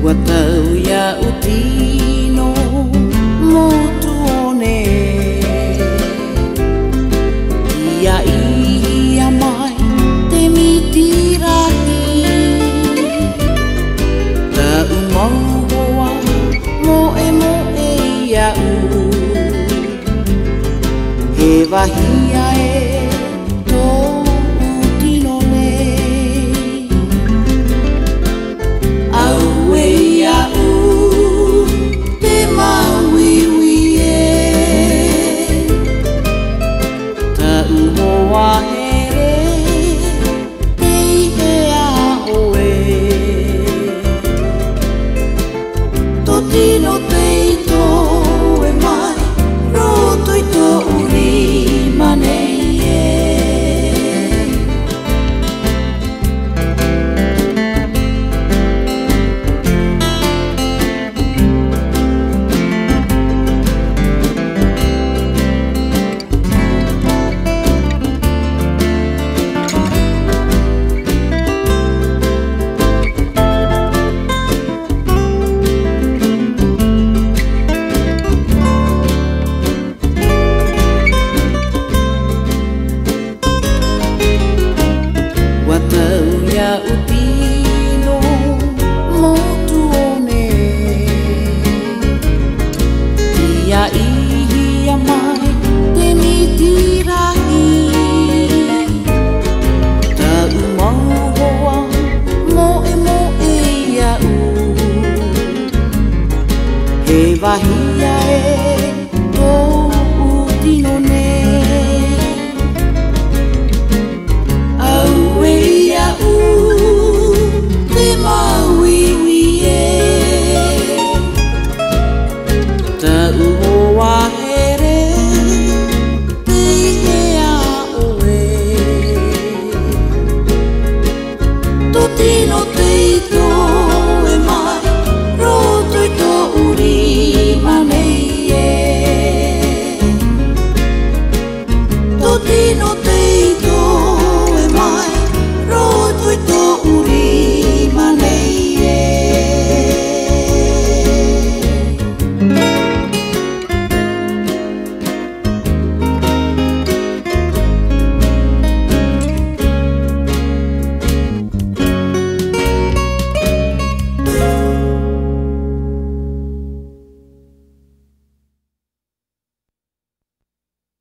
Ua tau ia utino motu one ia ia mai te mitirahi tau maua moe moe ia he wahia tō utino nei au ia te mauiwi tau hoa here te ihea oe tō tino teito e mai roto i tō uri manei utino motu one ia ia mai te mitirahi tau maua moe moe ia he wahia